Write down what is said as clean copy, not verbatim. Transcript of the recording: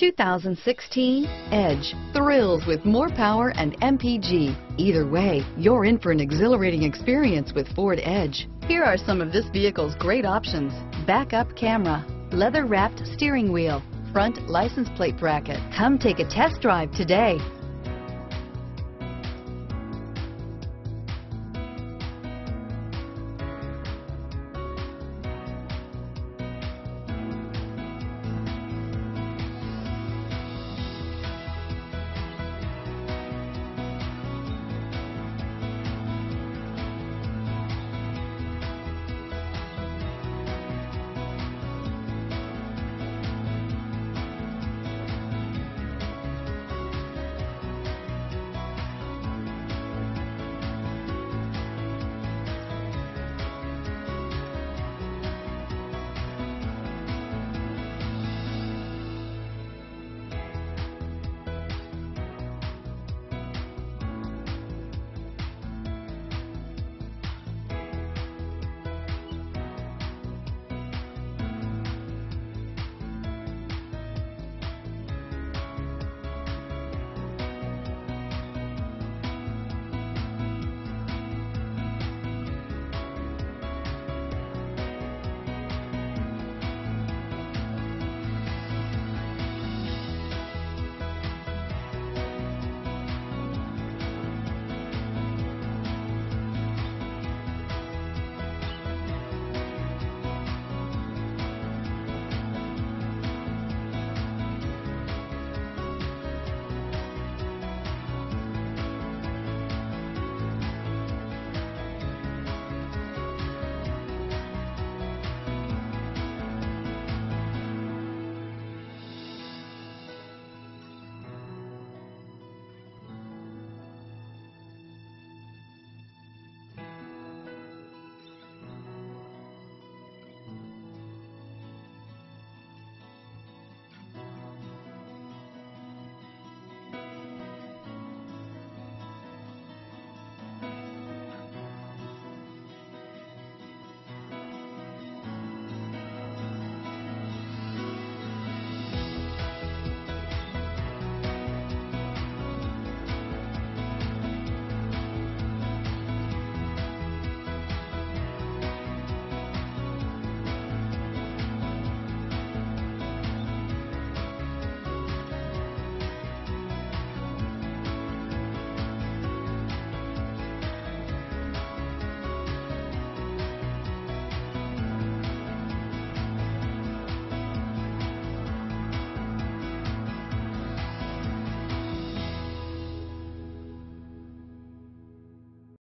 2016 Edge. Thrills with more power and MPG. Either way, you're in for an exhilarating experience with Ford Edge. Here are some of this vehicle's great options: backup camera, leather-wrapped steering wheel, front license plate bracket. Come take a test drive today.